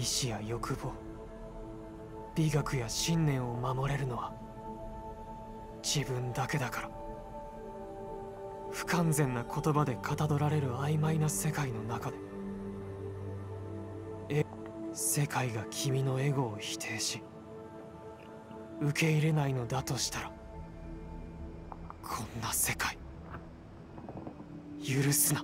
志や欲望、美学や信念を守れるのは自分だけだから。不完全な言葉でかたどられる曖昧な世界の中で、世界が君のエゴを否定し受け入れないのだとしたら、こんな世界許すな。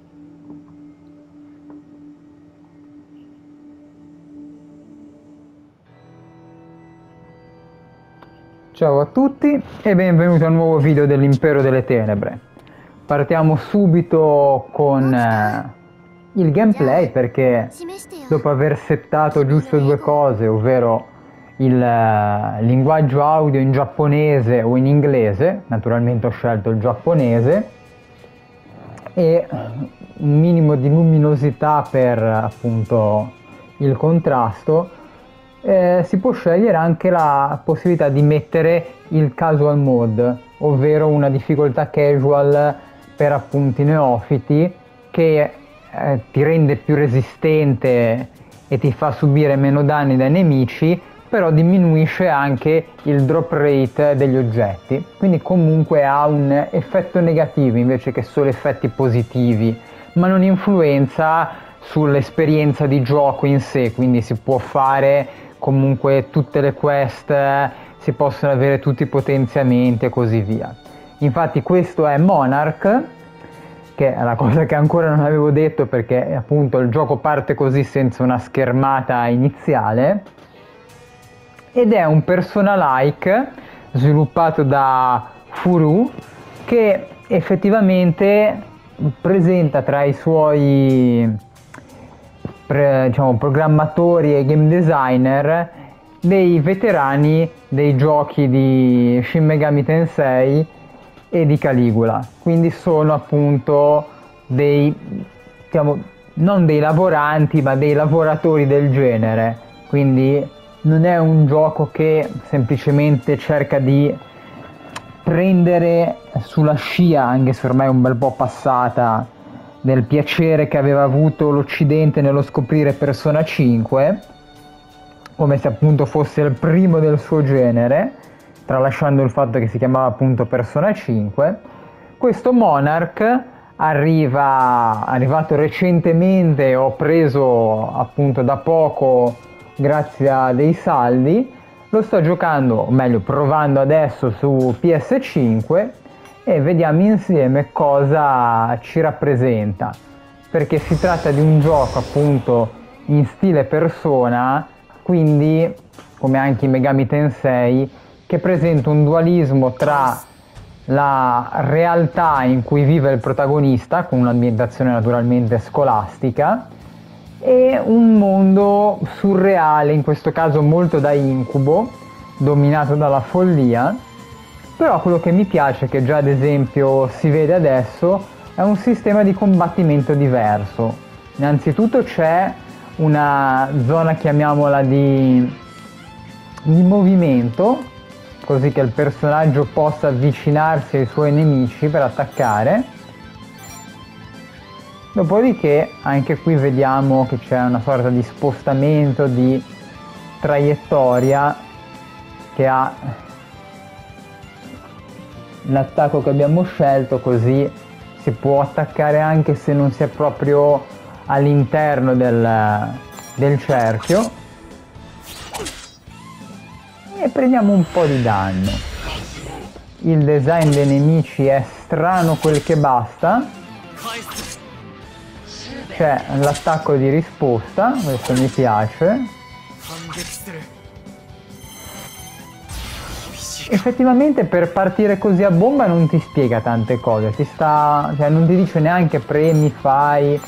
Ciao a tutti e benvenuti a un nuovo video dell'Impero delle Tenebre. Partiamo subito con il gameplay, perché dopo aver settato giusto due cose, ovvero il linguaggio audio in giapponese o in inglese, naturalmente ho scelto il giapponese, e un minimo di luminosità per appunto il contrasto, si può scegliere anche la possibilità di mettere il casual mode, ovvero una difficoltà casual per appunto i neofiti, che ti rende più resistente e ti fa subire meno danni dai nemici, però diminuisce anche il drop rate degli oggetti, quindi comunque ha un effetto negativo invece che solo effetti positivi, ma non influenza sull'esperienza di gioco in sé, quindi si può fare comunque tutte le quest, si possono avere tutti i potenziamenti e così via. Infatti questo è Monarch, che è la cosa che ancora non avevo detto, perché appunto il gioco parte così senza una schermata iniziale, ed è un persona-like sviluppato da Furu, che effettivamente presenta tra i suoi programmatori e game designer dei veterani dei giochi di Shin Megami Tensei e di Caligula, quindi sono appunto dei, non dei lavoranti ma dei lavoratori del genere, quindi non è un gioco che semplicemente cerca di prendere sulla scia, anche se ormai è un bel po' passata, del piacere che aveva avuto l'Occidente nello scoprire Persona 5, come se appunto fosse il primo del suo genere, tralasciando il fatto che si chiamava appunto Persona 5. Questo Monarch arrivato recentemente, ho preso appunto da poco grazie a dei saldi, lo sto giocando, o meglio provando adesso su PS5, e vediamo insieme cosa ci rappresenta, perché si tratta di un gioco appunto in stile Persona, quindi come anche i Megami Tensei, che presenta un dualismo tra la realtà in cui vive il protagonista, con un'ambientazione naturalmente scolastica, e un mondo surreale, in questo caso molto da incubo, dominato dalla follia. Però quello che mi piace, che già ad esempio si vede adesso, è un sistema di combattimento diverso. Innanzitutto c'è una zona, chiamiamola di movimento, così che il personaggio possa avvicinarsi ai suoi nemici per attaccare. Dopodiché anche qui vediamo che c'è una sorta di spostamento di traiettoria che ha l'attacco che abbiamo scelto, così si può attaccare anche se non si è proprio all'interno del cerchio, e prendiamo un po' di danno. Il design dei nemici è strano quel che basta, c'è l'attacco di risposta, questo mi piace. Effettivamente per partire così a bomba non ti spiega tante cose, non ti dice neanche premi, fai.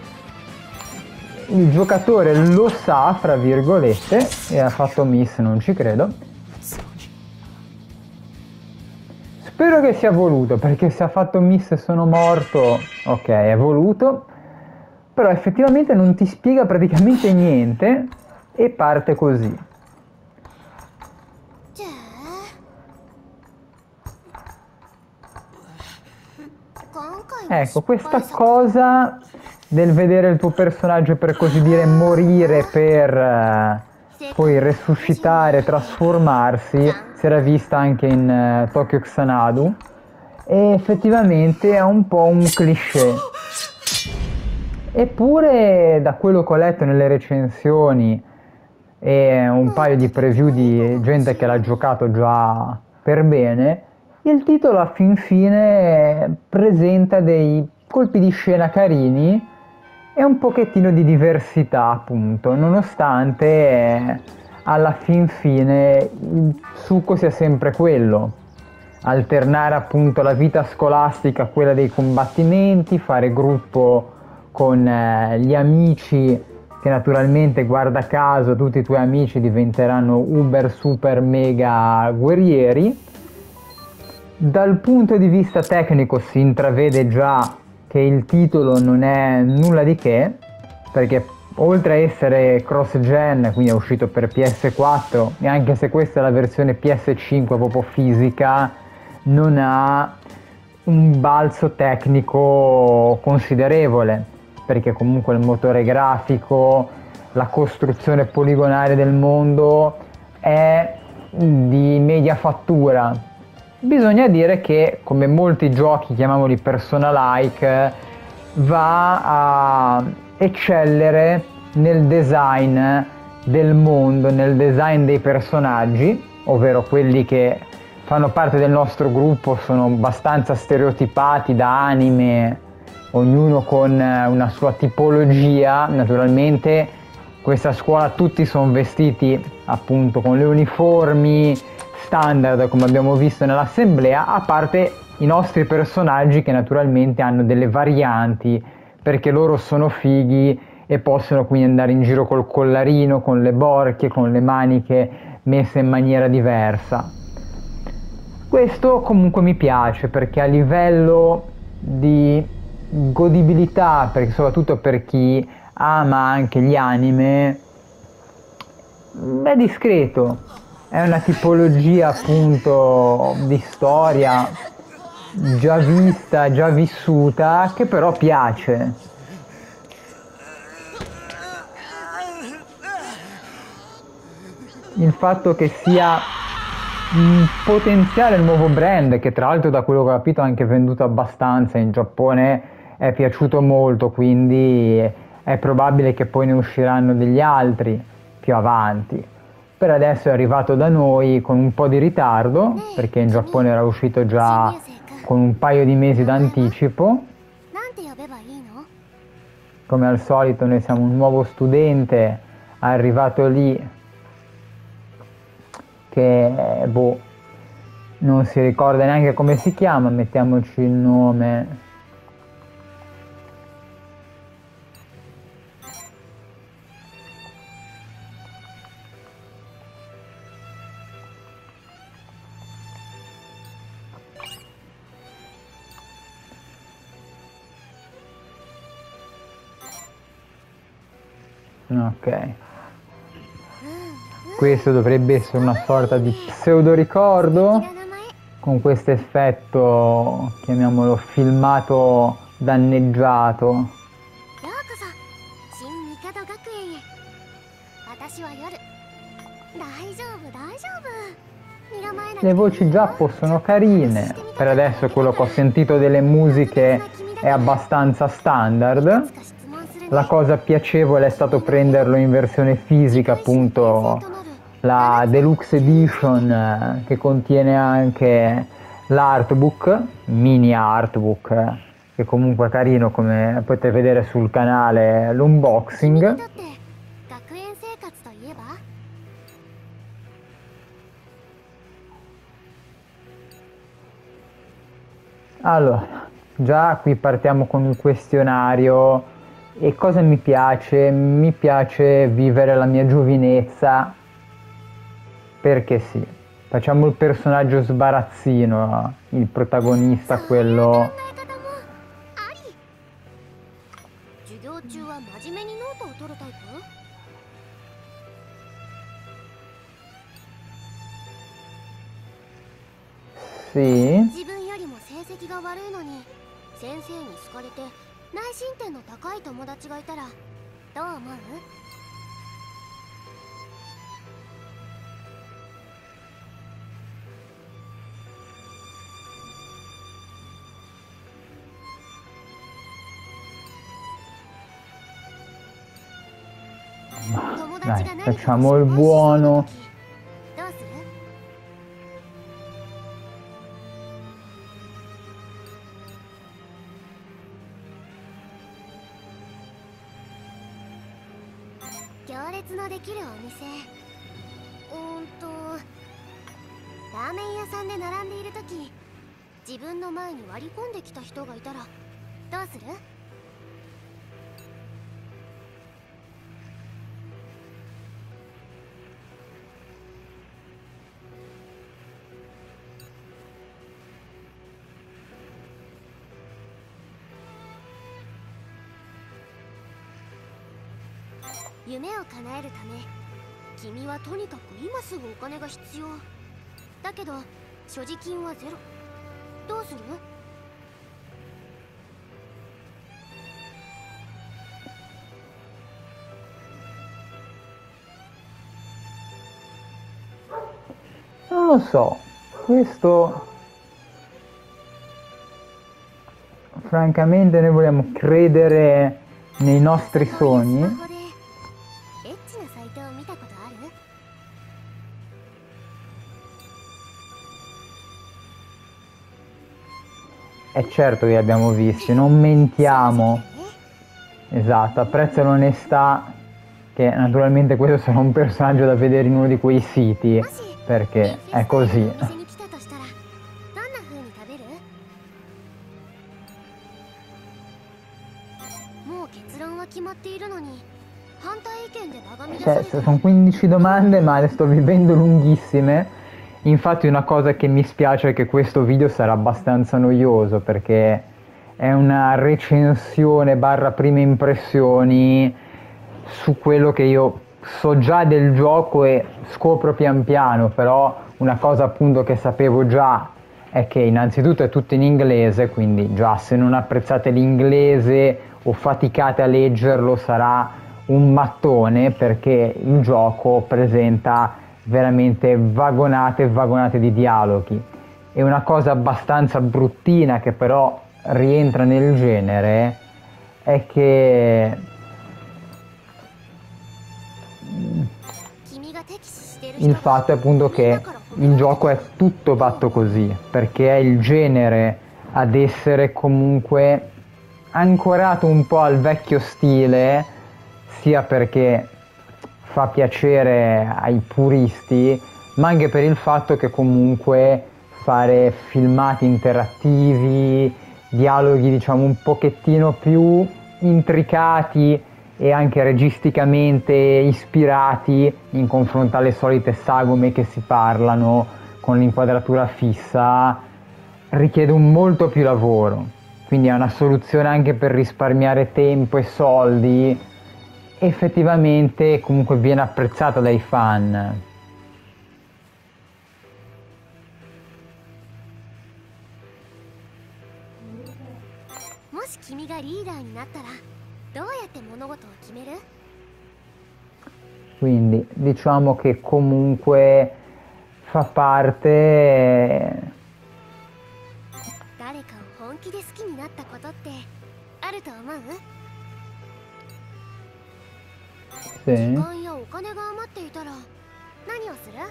Il giocatore lo sa, fra virgolette, e ha fatto miss, non ci credo. Spero che sia voluto, perché se ha fatto miss e sono morto, ok, è voluto, però effettivamente non ti spiega praticamente niente e parte così. Ecco, questa cosa del vedere il tuo personaggio, per così dire, morire per poi resuscitare, trasformarsi, si era vista anche in Tokyo Xanadu, e effettivamente è un po' un cliché. Eppure, da quello che ho letto nelle recensioni e un paio di preview di gente che l'ha giocato già per bene, il titolo a fin fine presenta dei colpi di scena carini e un pochettino di diversità, appunto, nonostante alla fin fine il succo sia sempre quello: alternare appunto la vita scolastica a quella dei combattimenti, fare gruppo con gli amici, che naturalmente, guarda caso, tutti i tuoi amici diventeranno uber super mega guerrieri. Dal punto di vista tecnico si intravede già che il titolo non è nulla di che, perché oltre a essere cross-gen, quindi è uscito per PS4, e anche se questa è la versione PS5 proprio fisica, non ha un balzo tecnico considerevole, perché comunque il motore grafico, la costruzione poligonale del mondo è di media fattura. Bisogna dire che, come molti giochi, chiamiamoli Persona-like, va a eccellere nel design del mondo, nel design dei personaggi, ovvero quelli che fanno parte del nostro gruppo sono abbastanza stereotipati da anime, ognuno con una sua tipologia. Naturalmente questa scuola tutti sono vestiti appunto con le uniformi standard, come abbiamo visto nell'assemblea, a parte i nostri personaggi che naturalmente hanno delle varianti, perché loro sono fighi e possono quindi andare in giro col collarino, con le borchie, con le maniche messe in maniera diversa. Questo comunque mi piace, perché a livello di godibilità, perché soprattutto per chi ama anche gli anime, è discreto. È una tipologia appunto di storia già vista, già vissuta, che però piace. Il fatto che sia un potenziale nuovo brand, che tra l'altro, da quello che ho capito, ha anche venduto abbastanza in Giappone, è piaciuto molto, quindi è probabile che poi ne usciranno degli altri più avanti. Per adesso è arrivato da noi con un po' di ritardo, perché in Giappone era uscito già con un paio di mesi d'anticipo. Come al solito noi siamo un nuovo studente arrivato lì che non si ricorda neanche come si chiama, mettiamoci il nome. Ok. Questo dovrebbe essere una sorta di pseudo ricordo, con questo effetto, chiamiamolo filmato danneggiato. Le voci giappo sono carine, per adesso quello che ho sentito delle musiche è abbastanza standard. La cosa piacevole è stato prenderlo in versione fisica, appunto la Deluxe Edition, che contiene anche l'artbook, mini artbook, che comunque è carino, come potete vedere sul canale l'unboxing. Allora, già qui partiamo con un questionario. E cosa mi piace? Mi piace vivere la mia giovinezza, perché sì. Facciamo il personaggio sbarazzino, il protagonista, quello... Sì. 内申点の高い友達がいたらどう思う？ Dai, facciamo il buono. どうする？行列のできるお店。ラーメン屋さんで並んでいるとき、自分の前に割り込んできた人がいたらどうする？夢を叶えるため、君はとにかく今すぐお金が必要だけど所持金はゼロ。どうする？ Non lo so, questo francamente noi vogliamo credere nei nostri sogni. E certo che li abbiamo visti, non mentiamo. Esatto, apprezzo l'onestà, che naturalmente questo sarà un personaggio da vedere in uno di quei siti, perché è così. Cioè, sono 15 domande, ma le sto vivendo lunghissime. Infatti una cosa che mi spiace è che questo video sarà abbastanza noioso, perché è una recensione barra prime impressioni su quello che io so già del gioco e scopro pian piano. Però una cosa appunto che sapevo già è che innanzitutto è tutto in inglese, quindi già se non apprezzate l'inglese o faticate a leggerlo sarà un mattone, perché il gioco presenta veramente vagonate e vagonate di dialoghi. E una cosa abbastanza bruttina che però rientra nel genere è che il fatto è appunto che il gioco è tutto fatto così, perché è il genere ad essere comunque ancorato un po' al vecchio stile, sia perché fa piacere ai puristi, ma anche per il fatto che comunque fare filmati interattivi, dialoghi diciamo un pochettino più intricati e anche registicamente ispirati in confronto alle solite sagome che si parlano con l'inquadratura fissa, richiede un molto più lavoro. Quindi è una soluzione anche per risparmiare tempo e soldi. Effettivamente comunque viene apprezzata dai fan. もし君がリーダーになったらどうやって物事を決める？ Quindi diciamo che comunque fa parte. 誰かを本気で好きになったことってあると思う？ Sì. 時間やお金が余っていたら何をする？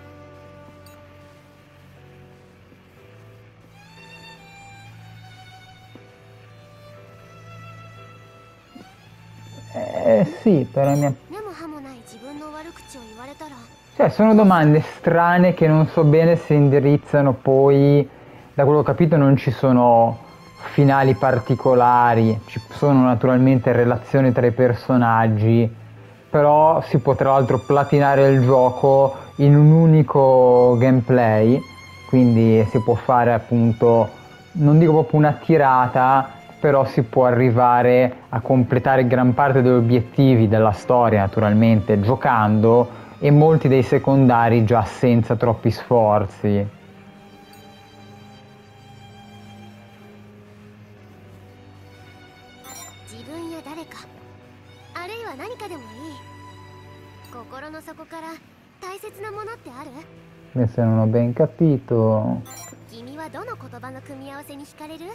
Sì, per la mia... 根も葉もない自分の悪口を言われたら Cioè, sono domande strane che non so bene se indirizzano poi, da quello che ho capito non ci sono finali particolari, ci sono naturalmente relazioni tra i personaggi, però si può tra l'altro platinare il gioco in un unico gameplay, quindi si può fare appunto, non dico proprio una tirata, però si può arrivare a completare gran parte degli obiettivi della storia naturalmente giocando, e molti dei secondari già senza troppi sforzi. 自分や誰か、あるいは何かでもいい。心の底から大切なものってある？ Se non ho ben capito. 君はどの言葉の組み合わせに惹かれる？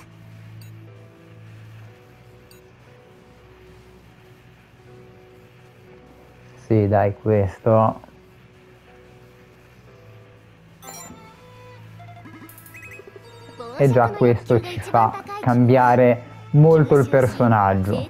Sì, dai, questo. E già questo ci fa cambiare molto il personaggio.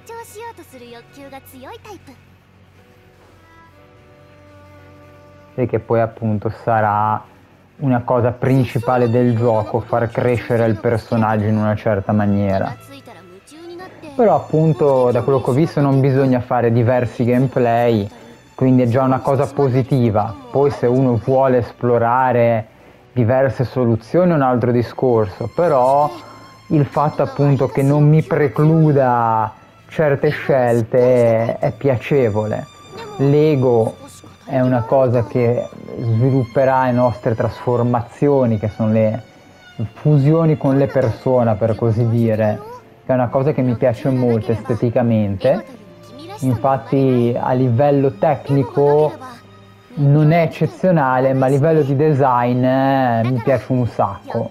E che poi appunto sarà una cosa principale del gioco, far crescere il personaggio in una certa maniera. Però appunto da quello che ho visto non bisogna fare diversi gameplay, quindi è già una cosa positiva. Poi se uno vuole esplorare diverse soluzioni è un altro discorso, però il fatto appunto che non mi precluda certe scelte è piacevole. L'ego è una cosa che svilupperà le nostre trasformazioni, che sono le fusioni con le persone, per così dire, che è una cosa che mi piace molto esteticamente. Infatti a livello tecnico non è eccezionale, ma a livello di design mi piace un sacco.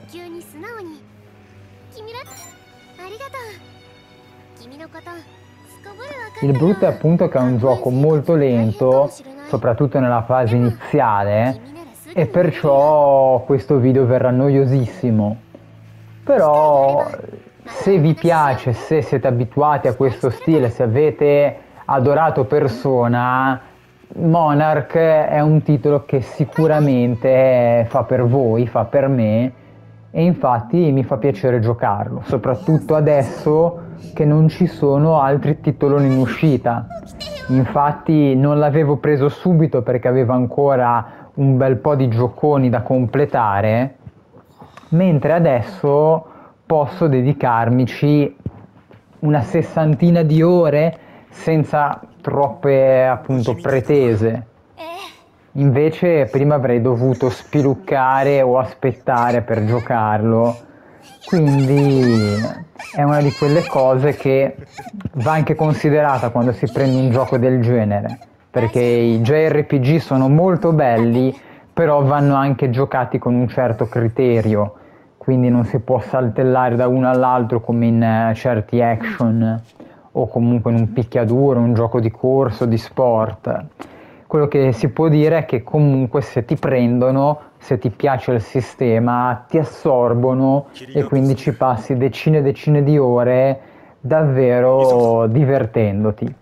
Il brutto è appunto che è un gioco molto lento, soprattutto nella fase iniziale, e perciò questo video verrà noiosissimo. Però se vi piace, se siete abituati a questo stile, se avete adorato Persona, Monarch è un titolo che sicuramente fa per voi, fa per me, e infatti mi fa piacere giocarlo, soprattutto adesso che non ci sono altri titoloni in uscita. Infatti non l'avevo preso subito perché avevo ancora un bel po' di gioconi da completare, mentre adesso posso dedicarmici una sessantina di ore senza troppe appunto pretese. Invece prima avrei dovuto spiluccare o aspettare per giocarlo, quindi è una di quelle cose che va anche considerata quando si prende un gioco del genere, perché i JRPG sono molto belli, però vanno anche giocati con un certo criterio, quindi non si può saltellare da uno all'altro come in certi action o comunque in un picchiaduro, un gioco di corso, di sport. Quello che si può dire è che comunque se ti prendono, se ti piace il sistema, ti assorbono e quindi ci passi decine e decine di ore davvero divertendoti.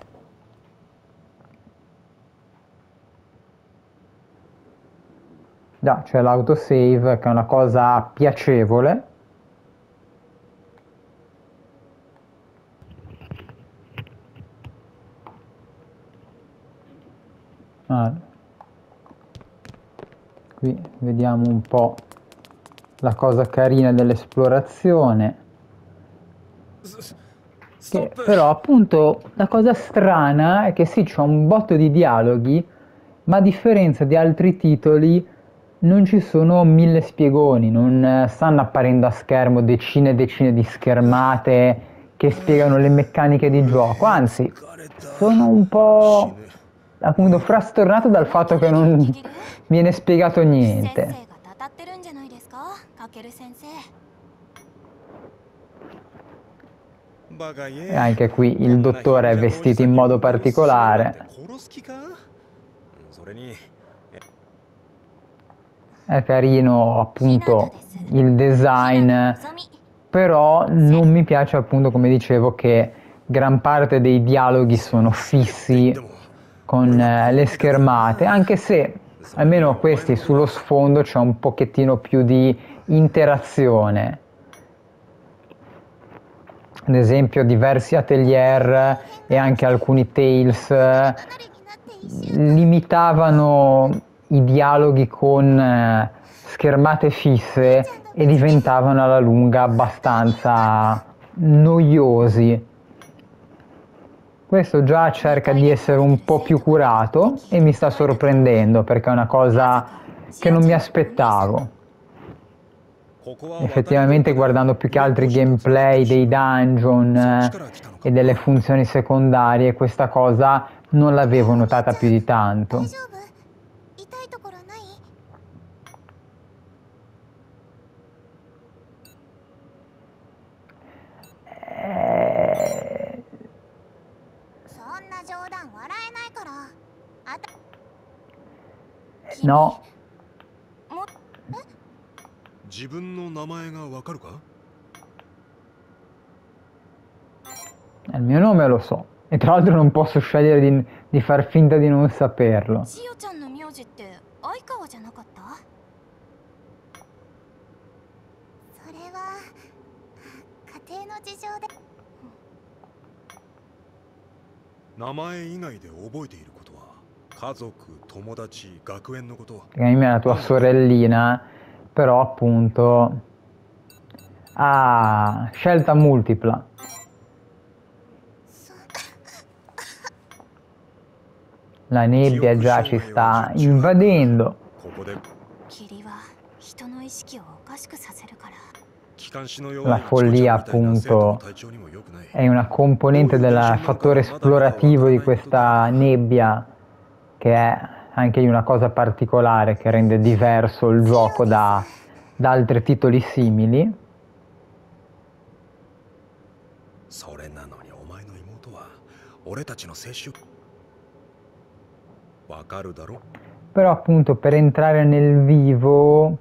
Già, c'è l'autosave che è una cosa piacevole. Qui vediamo un po' la cosa carina dell'esplorazione, che però appunto la cosa strana è che sì, c'è un botto di dialoghi, ma a differenza di altri titoli non ci sono 1000 spiegoni, non stanno apparendo a schermo decine e decine di schermate che spiegano le meccaniche di gioco, anzi sono un po' appunto frastornato dal fatto che non viene spiegato niente. E anche qui il dottore è vestito in modo particolare. È carino appunto il design, però non mi piace appunto, come dicevo, che gran parte dei dialoghi sono fissi con le schermate, anche se almeno questi sullo sfondo c'è un pochettino più di interazione. Ad esempio diversi atelier e anche alcuni Tales limitavano i dialoghi con schermate fisse e diventavano alla lunga abbastanza noiosi. Questo già cerca di essere un po' più curato e mi sta sorprendendo perché è una cosa che non mi aspettavo. Effettivamente guardando più che altro i gameplay dei dungeon e delle funzioni secondarie, questa cosa non l'avevo notata più di tanto. No. Il mio nome lo so. E tra l'altro non posso scegliere di far finta di non saperlo. È la tua sorellina, però appunto ha scelta multipla. La nebbia già ci sta invadendo. La follia appunto è una componente del fattore esplorativo di questa nebbia, che è anche una cosa particolare che rende diverso il gioco da altri titoli simili. Però appunto per entrare nel vivo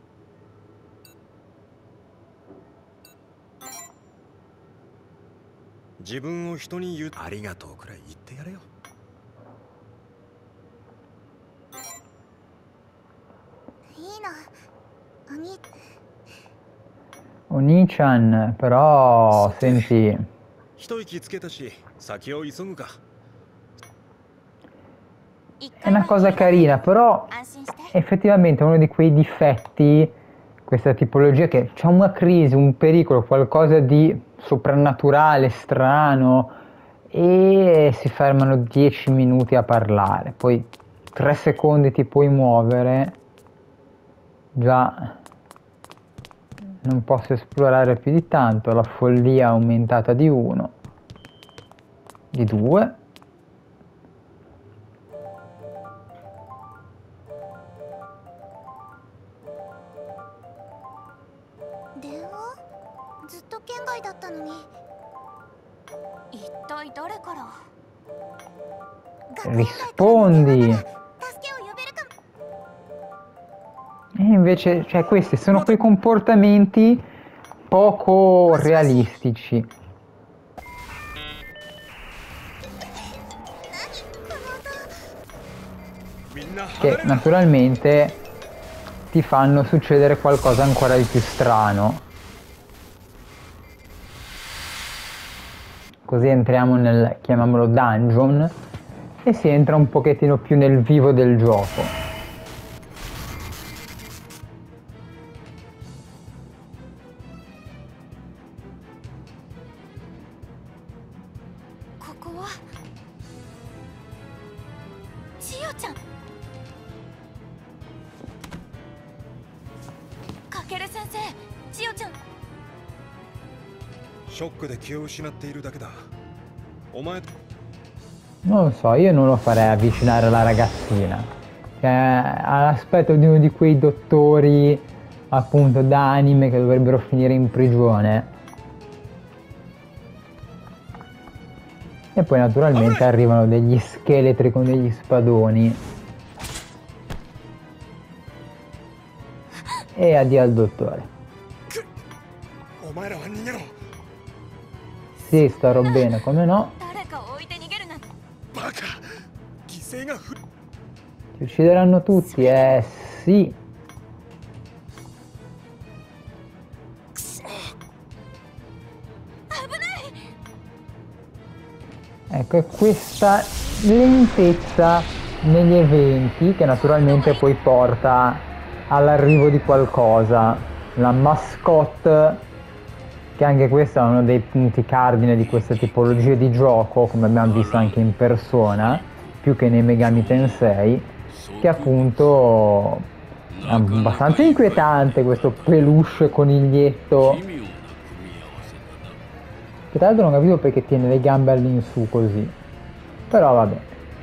Oni-chan, però senti, è una cosa carina, però effettivamente uno di quei difetti, questa tipologia, che c'è una crisi, un pericolo, qualcosa di soprannaturale, strano, e si fermano 10 minuti a parlare, poi 3 secondi ti puoi muovere, già non posso esplorare più di tanto, la follia è aumentata di 1, di 2. Rispondi. E invece, cioè, questi sono quei comportamenti poco realistici. Che naturalmente ti fanno succedere qualcosa ancora di più strano. Così entriamo nel, chiamiamolo dungeon, e si entra un pochettino più nel vivo del gioco. Non lo so, io non lo farei avvicinare la ragazzina, che ha l'aspetto di uno di quei dottori appunto d'anime che dovrebbero finire in prigione. E poi naturalmente arrivano degli scheletri con degli spadoni. E addio al dottore. Sì, starò bene, come no? Ti uccideranno tutti, sì. Ecco, è questa lentezza negli eventi che naturalmente poi porta all'arrivo di qualcosa. La mascotte, che anche questo è uno dei punti cardine di questa tipologia di gioco, come abbiamo visto anche in persona, più che nei Megami Tensei, che appunto È abbastanza inquietante questo peluche coniglietto. Che tra l'altro non capivo perché tiene le gambe all'insù così. Però vabbè.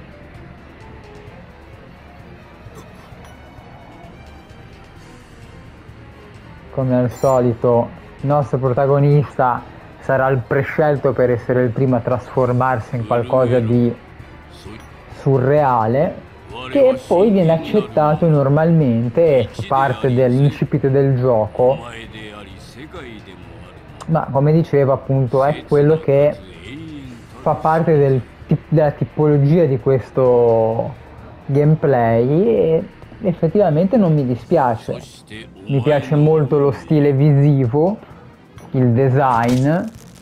Come al solito, il nostro protagonista sarà il prescelto per essere il primo a trasformarsi in qualcosa di surreale, che poi viene accettato normalmente e fa parte dell'incipit del gioco, ma come dicevo appunto è quello che fa parte della tipologia di questo gameplay e effettivamente non mi dispiace. Mi piace molto lo stile visivo, il design,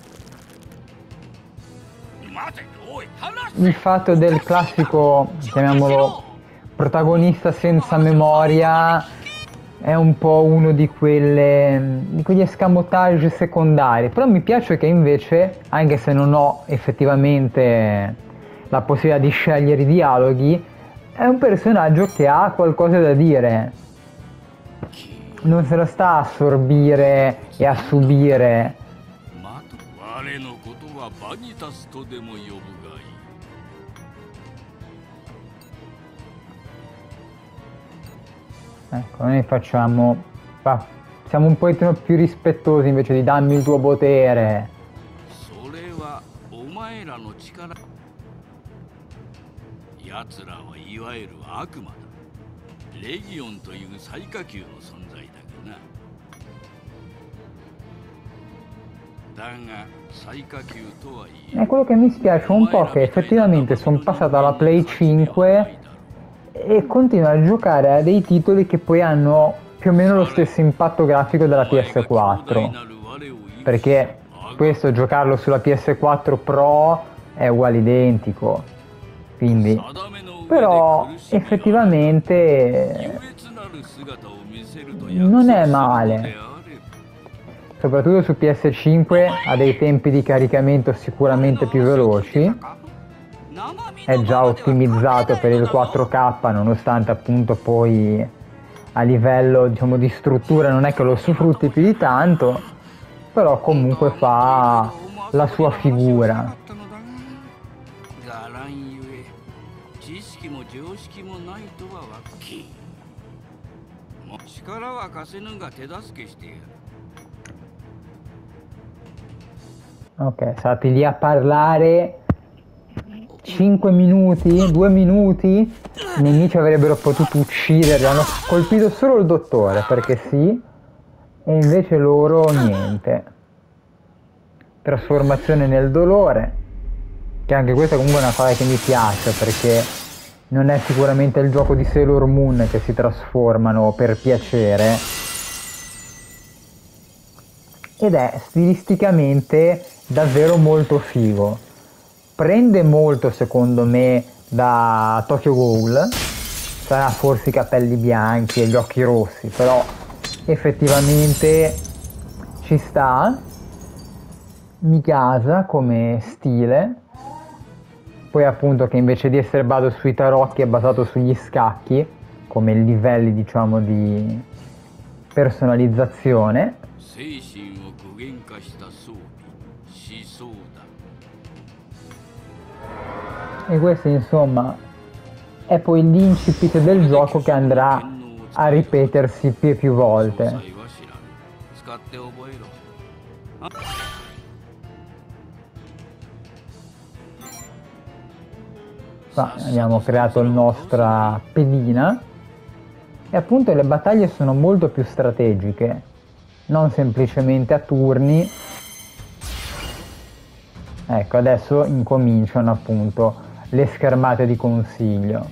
il fatto del classico, chiamiamolo, protagonista senza memoria è un po' uno di quegli escamotage secondari, però mi piace che invece, anche se non ho effettivamente la possibilità di scegliere i dialoghi, è un personaggio che ha qualcosa da dire, non se la sta a assorbire e a subire. Ecco, noi siamo un po' più rispettosi invece di dammi il tuo potere. E quello che mi spiace un po' che effettivamente sono passato alla Play 5 e continuo a giocare a dei titoli che poi hanno più o meno lo stesso impatto grafico della PS4, perché questo giocarlo sulla PS4 Pro è uguale identico, quindi però effettivamente non è male, soprattutto su PS5 ha dei tempi di caricamento sicuramente più veloci, è già ottimizzato per il 4K nonostante appunto poi a livello diciamo di struttura non è che lo sfrutti più di tanto, però comunque fa la sua figura. Ok, stati lì a parlare 5 minuti, 2 minuti, i nemici avrebbero potuto ucciderli, hanno colpito solo il dottore perché sì, e invece loro niente. Trasformazione nel dolore, che anche questa comunque è una cosa che mi piace perché non è sicuramente il gioco di Sailor Moon che si trasformano per piacere, ed è stilisticamente davvero molto figo. Prende molto secondo me da Tokyo Ghoul, sarà forse i capelli bianchi e gli occhi rossi, però effettivamente ci sta, mi casa come stile. Poi appunto che invece di essere basato sui tarocchi è basato sugli scacchi come livelli diciamo di personalizzazione. E questo insomma è poi l'incipit del gioco che andrà a ripetersi più e più volte. Qua abbiamo creato la nostra pedina e appunto le battaglie sono molto più strategiche, non semplicemente a turni. Ecco, adesso incominciano appunto le schermate di consiglio.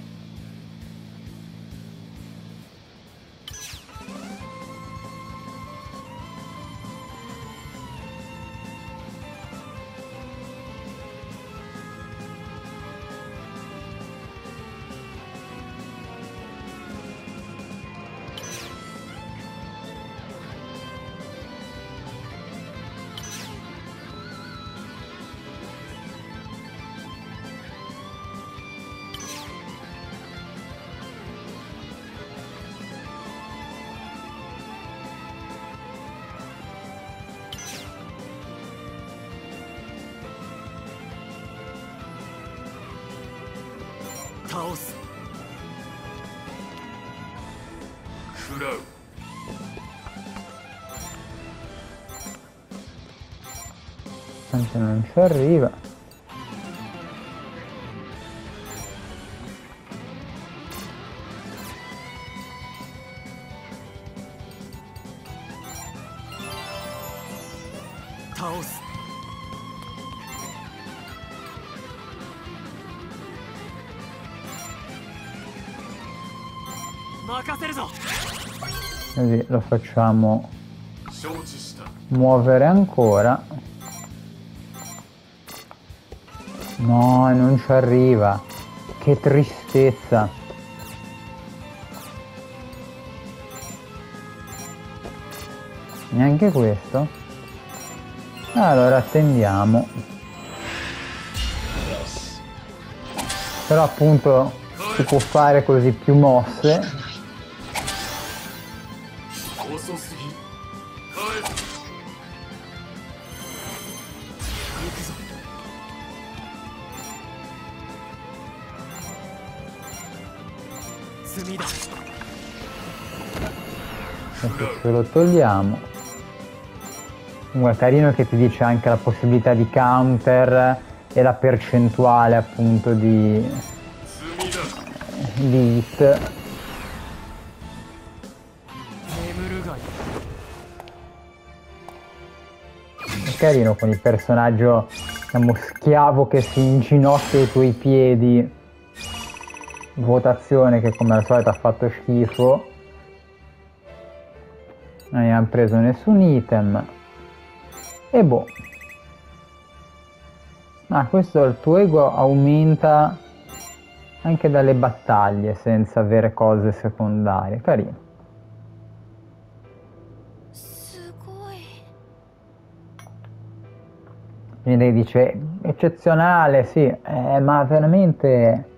倒す。食らう。 Anche non ci arriva. Così lo facciamo muovere ancora. No, non ci arriva. Che tristezza. Neanche questo? Allora attendiamo. Però appunto si può fare così più mosse. Se lo togliamo. Comunque è carino che ti dice anche la possibilità di counter e la percentuale appunto di hit. È carino con il personaggio, diciamo, schiavo che si inginocchia ai tuoi piedi. Votazione che come al solito ha fatto schifo. Non abbiamo preso nessun item. E boh. Ah, questo il tuo ego aumenta anche dalle battaglie senza avere cose secondarie. Carino. Quindi dice eccezionale, sì, ma veramente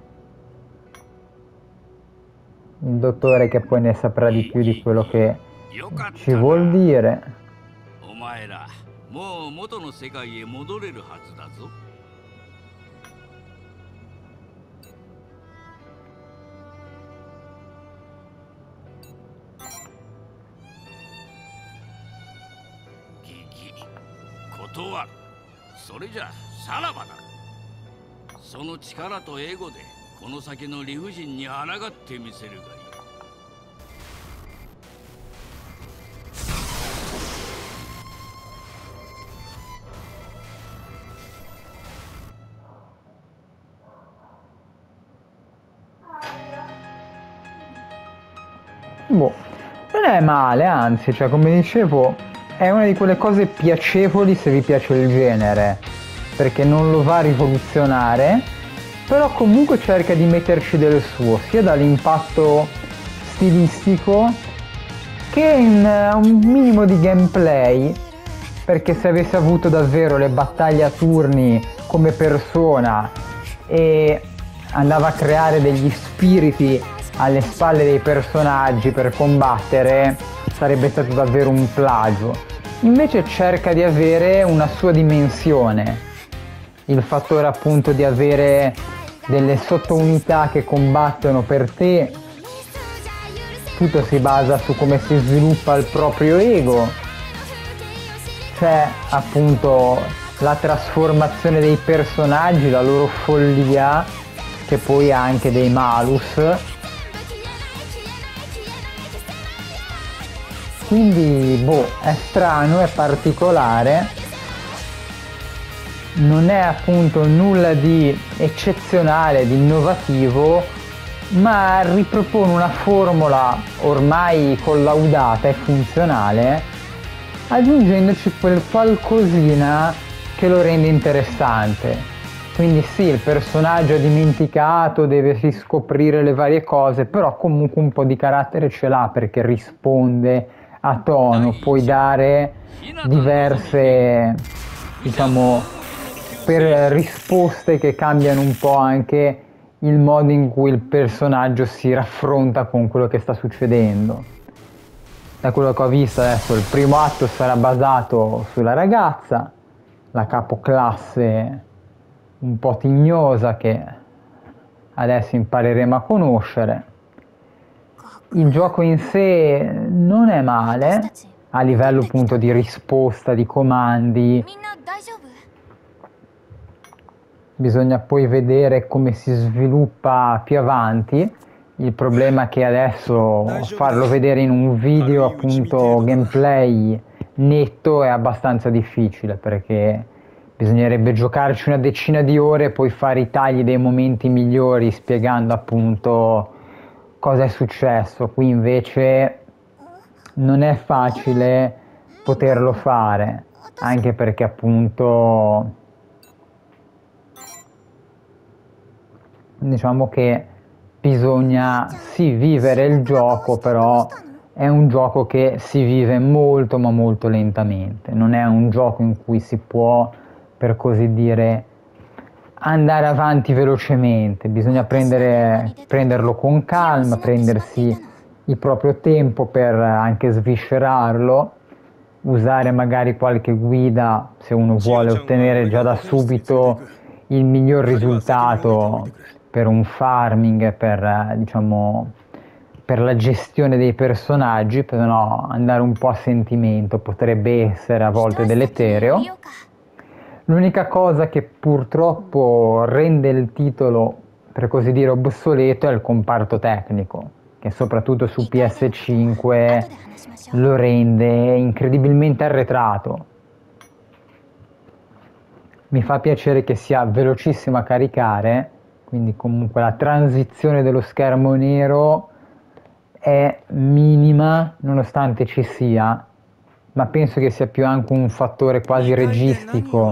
il dottore che poi ne saprà di più di quello che ci vuol dire. お前らもう元の世界へ戻れるはずだぞ。ギギ、断る。それじゃさらばだ。その力とエゴでこの先の理不尽に抗ってみせるがいい。 Boh, non è male, anzi, cioè come dicevo, è una di quelle cose piacevoli se vi piace il genere, perché non lo va a rivoluzionare, però comunque cerca di metterci del suo, sia dall'impatto stilistico che in un minimo di gameplay, perché se avesse avuto davvero le battaglie a turni come Persona e andava a creare degli spiriti alle spalle dei personaggi per combattere, sarebbe stato davvero un plagio. Invece cerca di avere una sua dimensione, il fattore appunto di avere delle sottounità che combattono per te, tutto si basa su come si sviluppa il proprio ego, c'è appunto la trasformazione dei personaggi, la loro follia, che poi ha anche dei malus. Quindi, boh, è strano, è particolare, non è appunto nulla di eccezionale, di innovativo, ma ripropone una formula ormai collaudata e funzionale, aggiungendoci quel qualcosina che lo rende interessante. Quindi sì, il personaggio è dimenticato, deve riscoprire le varie cose, però comunque un po' di carattere ce l'ha perché risponde a tono, puoi dare diverse, diciamo, per risposte che cambiano un po' anche il modo in cui il personaggio si raffronta con quello che sta succedendo. Da quello che ho visto adesso il primo atto sarà basato sulla ragazza, la capoclasse un po' tignosa che adesso impareremo a conoscere. Il gioco in sé non è male, a livello appunto di risposta, di comandi. Bisogna poi vedere come si sviluppa più avanti. Il problema è che adesso farlo vedere in un video appunto gameplay netto è abbastanza difficile, perché bisognerebbe giocarci una decina di ore e poi fare i tagli dei momenti migliori spiegando appunto cosa è successo. Qui invece non è facile poterlo fare, anche perché appunto diciamo che bisogna sì vivere il gioco, però è un gioco che si vive molto ma molto lentamente, non è un gioco in cui si può, per così dire, andare avanti velocemente. Bisogna prenderlo con calma, prendersi il proprio tempo per anche sviscerarlo, usare magari qualche guida se uno vuole ottenere già da subito il miglior risultato per un farming, per diciamo per la gestione dei personaggi, però no, andare un po' a sentimento potrebbe essere a volte deleterio. L'unica cosa che purtroppo rende il titolo, per così dire, obsoleto è il comparto tecnico, che soprattutto su PS5 lo rende incredibilmente arretrato. Mi fa piacere che sia velocissimo a caricare, quindi comunque la transizione dello schermo nero è minima nonostante ci sia, ma penso che sia più anche un fattore quasi registico.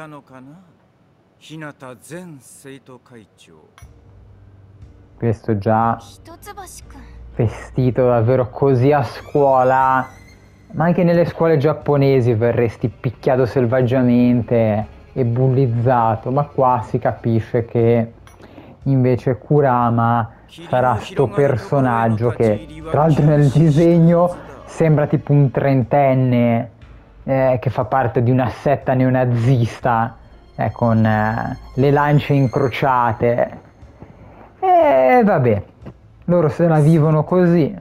Questo già vestito davvero così a scuola, ma anche nelle scuole giapponesi verresti picchiato selvaggiamente e bullizzato, ma qua si capisce che invece Kurama sarà sto personaggio che tra l'altro nel disegno sembra tipo un trentenne che fa parte di una setta neonazista con le lance incrociate, e vabbè, loro se la vivono così.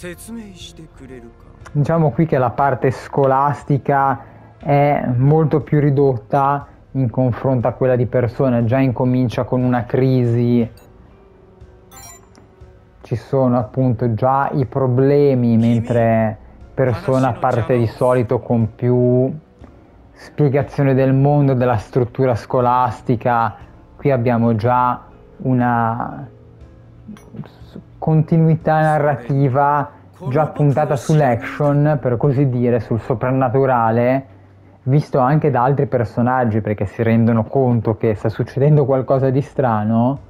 Diciamo qui che la parte scolastica è molto più ridotta in confronto a quella di Persona. Già incomincia con una crisi, ci sono appunto già i problemi, mentre Persona parte di solito con più spiegazione del mondo, della struttura scolastica. Qui abbiamo già una continuità narrativa già puntata sull'action, per così dire, sul soprannaturale, visto anche da altri personaggi, perché si rendono conto che sta succedendo qualcosa di strano,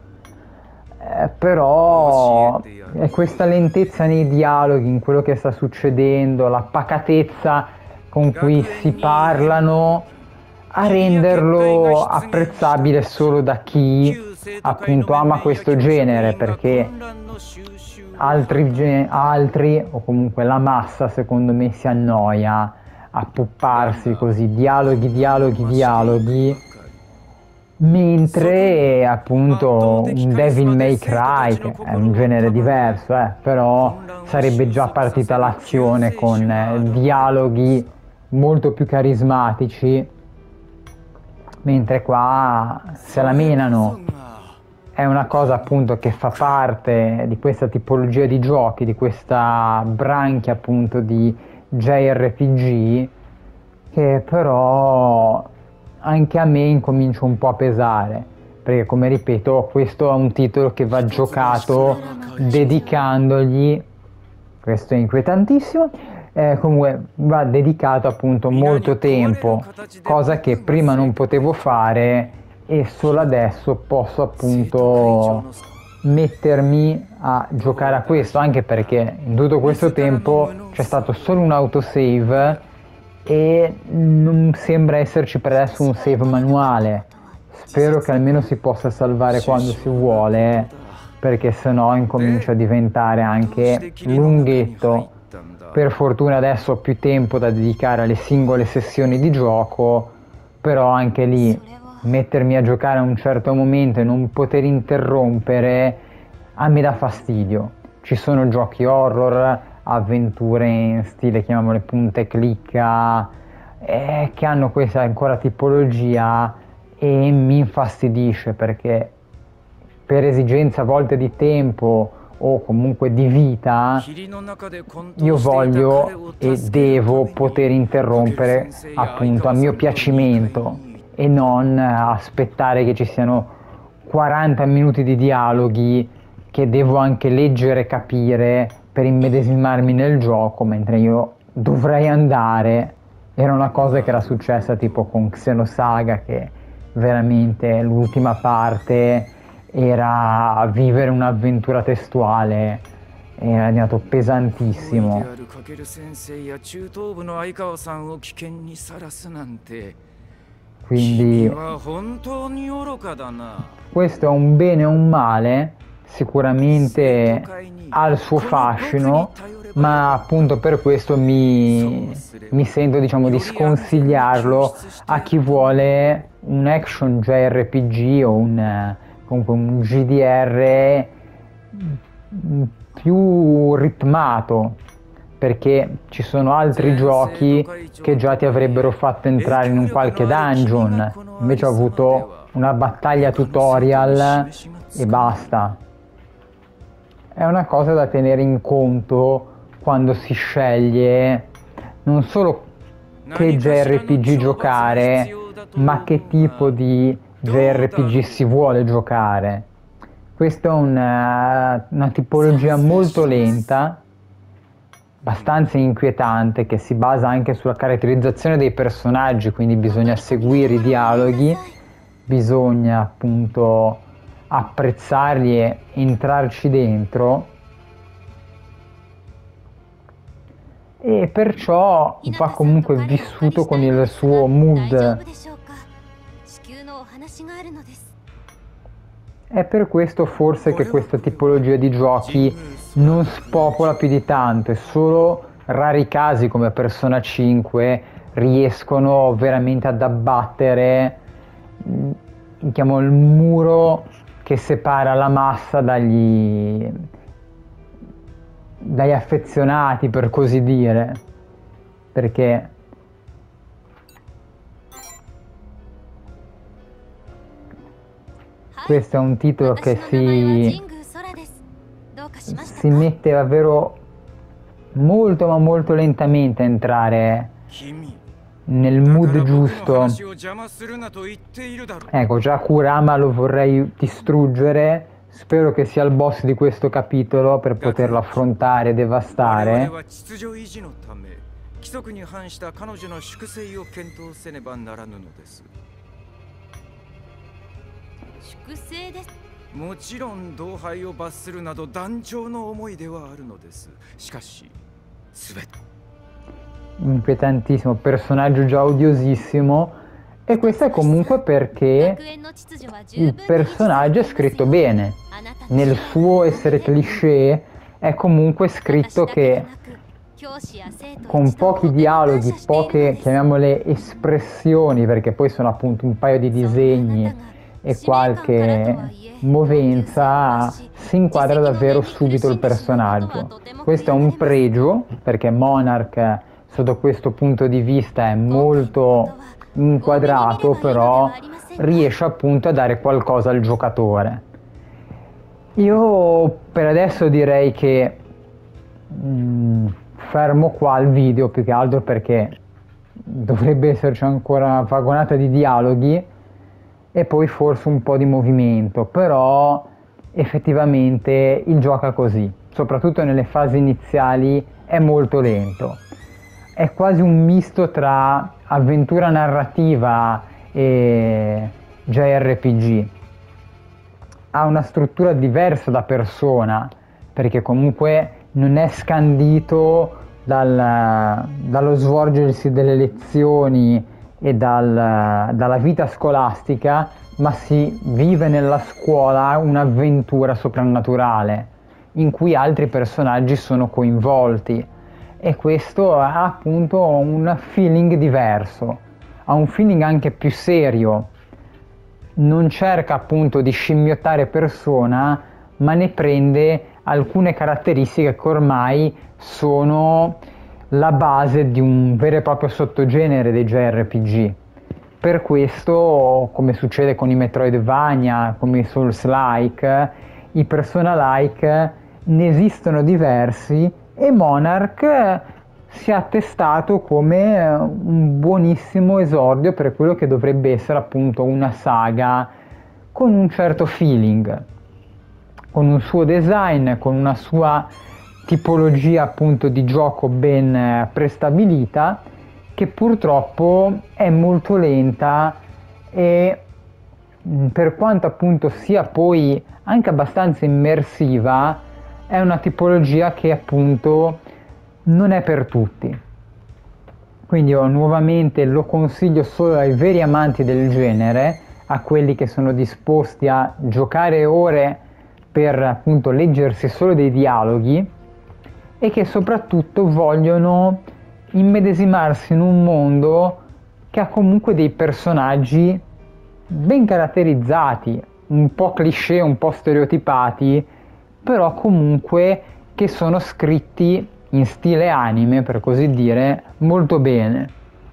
però è questa lentezza nei dialoghi, in quello che sta succedendo, la pacatezza con cui si parlano, a renderlo apprezzabile solo da chi appunto ama questo genere, perché altri o comunque la massa secondo me si annoia a pupparsi così dialoghi, mentre appunto un Devil May Cry, che è un genere diverso, però sarebbe già partita l'azione con dialoghi molto più carismatici, mentre qua se la menano. È una cosa appunto che fa parte di questa tipologia di giochi, di questa branchia appunto di JRPG, che però anche a me incomincia un po' a pesare, perché come ripeto questo è un titolo che va giocato dedicandogli, questo è inquietantissimo, comunque va dedicato appunto molto tempo, cosa che prima non potevo fare e solo adesso posso appunto mettermi a giocare a questo, anche perché in tutto questo tempo c'è stato solo un autosave e non sembra esserci per adesso un save manuale. Spero che almeno si possa salvare quando si vuole, perché sennò incomincia a diventare anche lunghetto. Per fortuna adesso ho più tempo da dedicare alle singole sessioni di gioco, però anche lì mettermi a giocare a un certo momento e non poter interrompere a me dà fastidio. Ci sono giochi horror, avventure in stile, chiamiamole punta e clicca, che hanno questa ancora tipologia e mi infastidisce perché per esigenze a volte di tempo o comunque di vita io voglio e devo poter interrompere appunto a mio piacimento e non aspettare che ci siano 40 minuti di dialoghi che devo anche leggere e capire per immedesimarmi nel gioco mentre io dovrei andare. Era una cosa che era successa tipo con Xenosaga, che veramente l'ultima parte era vivere un'avventura testuale, era diventato pesantissimo. Quindi questo è un bene e un male, sicuramente ha il suo fascino, ma appunto per questo mi sento, diciamo, di sconsigliarlo a chi vuole un action JRPG o comunque un GDR più ritmato, perché ci sono altri giochi che già ti avrebbero fatto entrare in un qualche dungeon, invece ho avuto una battaglia tutorial e basta. È una cosa da tenere in conto quando si sceglie non solo che JRPG giocare, ma che tipo di JRPG si vuole giocare. Questa è una tipologia molto lenta, abbastanza inquietante, che si basa anche sulla caratterizzazione dei personaggi, quindi bisogna seguire i dialoghi, bisogna appunto apprezzarli e entrarci dentro, e perciò va comunque vissuto con il suo mood. È per questo forse che questa tipologia di giochi non spopola più di tanto, e solo rari casi come Persona 5 riescono veramente ad abbattere, diciamo, il muro che separa la massa dagli affezionati, per così dire, perché questo è un titolo che si mette davvero molto ma molto lentamente a entrare nel mood giusto. Ecco, già Kurama lo vorrei distruggere, spero che sia il boss di questo capitolo per poterlo affrontare e devastare. Inquietantissimo, personaggio già odiosissimo, e questo è comunque perché il personaggio è scritto bene. Nel suo essere cliché è comunque scritto che con pochi dialoghi, poche, chiamiamole, espressioni, perché poi sono appunto un paio di disegni e qualche movenza, si inquadra davvero subito il personaggio. Questo è un pregio, perché Monarch sotto questo punto di vista è molto inquadrato, però riesce appunto a dare qualcosa al giocatore. Io per adesso direi che fermo qua il video, più che altro perché dovrebbe esserci ancora una vagonata di dialoghi e poi forse un po' di movimento, però effettivamente il gioco è così, soprattutto nelle fasi iniziali è molto lento. È quasi un misto tra avventura narrativa e JRPG. Ha una struttura diversa da Persona, perché comunque non è scandito dallo svolgersi delle lezioni e dalla vita scolastica, ma si vive nella scuola un'avventura soprannaturale in cui altri personaggi sono coinvolti, e questo ha appunto un feeling diverso, ha un feeling anche più serio, non cerca appunto di scimmiottare persona, ma ne prende alcune caratteristiche che ormai sono la base di un vero e proprio sottogenere dei JRPG. Per questo, come succede con i Metroidvania, come i Souls-like, i Persona-like, ne esistono diversi e Monarch si è attestato come un buonissimo esordio per quello che dovrebbe essere appunto una saga con un certo feeling, con un suo design, con una sua tipologia appunto di gioco ben prestabilita, che purtroppo è molto lenta e per quanto appunto sia poi anche abbastanza immersiva, è una tipologia che appunto non è per tutti. Quindi io nuovamente lo consiglio solo ai veri amanti del genere, a quelli che sono disposti a giocare ore per appunto leggersi solo dei dialoghi e che soprattutto vogliono immedesimarsi in un mondo che ha comunque dei personaggi ben caratterizzati, un po' cliché, un po' stereotipati, però comunque che sono scritti in stile anime, per così dire, molto bene.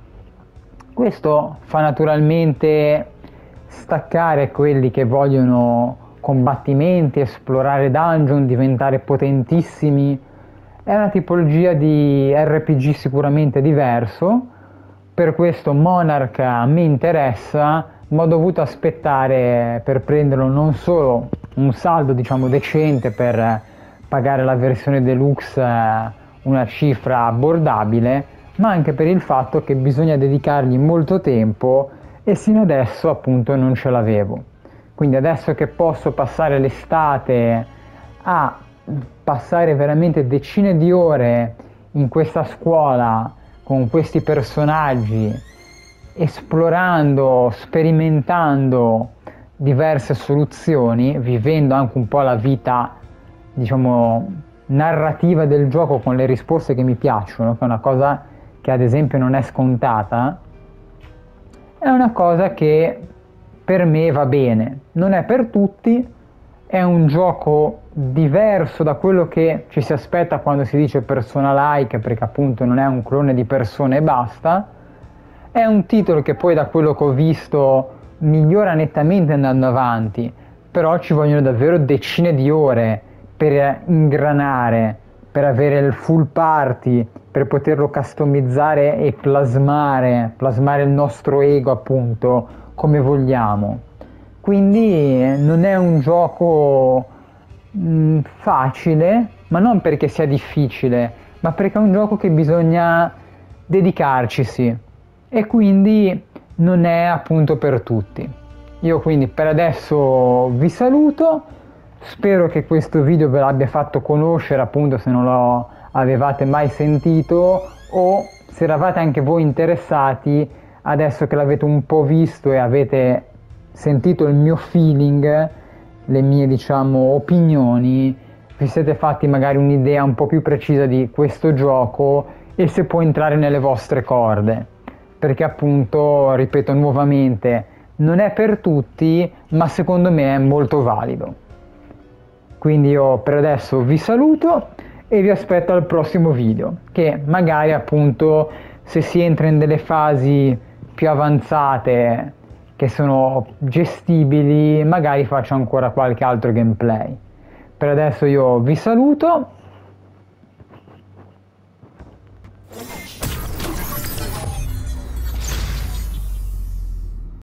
Questo fa naturalmente staccare quelli che vogliono combattimenti, esplorare dungeon, diventare potentissimi. È una tipologia di RPG sicuramente diverso, per questo Monarch a me interessa, ma ho dovuto aspettare per prenderlo non solo un saldo diciamo decente per pagare la versione deluxe, una cifra abbordabile, ma anche per il fatto che bisogna dedicargli molto tempo e sino adesso appunto non ce l'avevo. Quindi adesso che posso passare l'estate a passare veramente decine di ore in questa scuola con questi personaggi, esplorando, sperimentando diverse soluzioni, vivendo anche un po' la vita, diciamo, narrativa del gioco con le risposte che mi piacciono, che è una cosa che ad esempio non è scontata, è una cosa che per me va bene. Non è per tutti, è un gioco diverso da quello che ci si aspetta quando si dice Persona-like, perché appunto non è un clone di Persona e basta. È un titolo che poi da quello che ho visto migliora nettamente andando avanti, però ci vogliono davvero decine di ore per ingranare, per avere il full party, per poterlo customizzare e plasmare il nostro ego appunto come vogliamo. Quindi non è un gioco facile, ma non perché sia difficile, ma perché è un gioco che bisogna dedicarcisi e quindi non è appunto per tutti. Io quindi per adesso vi saluto, spero che questo video ve l'abbia fatto conoscere appunto se non lo avevate mai sentito o se eravate anche voi interessati adesso che l'avete un po' visto e avete sentito il mio feeling, le mie diciamo opinioni, vi siete fatti magari un'idea un po' più precisa di questo gioco e se può entrare nelle vostre corde, perché appunto, ripeto nuovamente, non è per tutti, ma secondo me è molto valido. Quindi io per adesso vi saluto e vi aspetto al prossimo video, che magari appunto se si entra in delle fasi più avanzate che sono gestibili, magari faccio ancora qualche altro gameplay. Per adesso io vi saluto